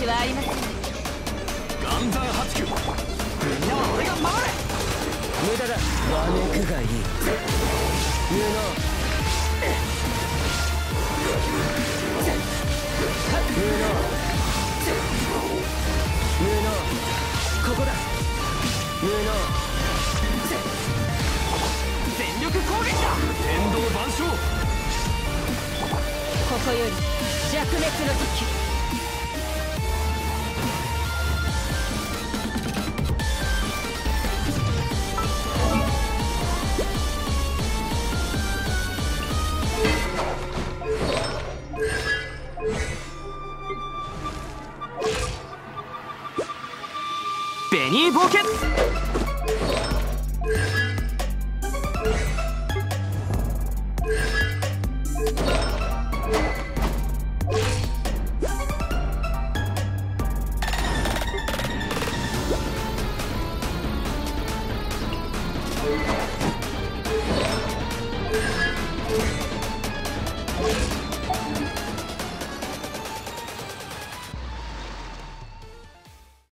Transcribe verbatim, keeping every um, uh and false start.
はありません。 岩山八九、みんなは俺が守れ。 無駄だ。わめくがいい。無能。無能。無能。ここだ。無能。 全力攻撃だ。天道万象。 ここより弱滅の時。 ベニー冒険。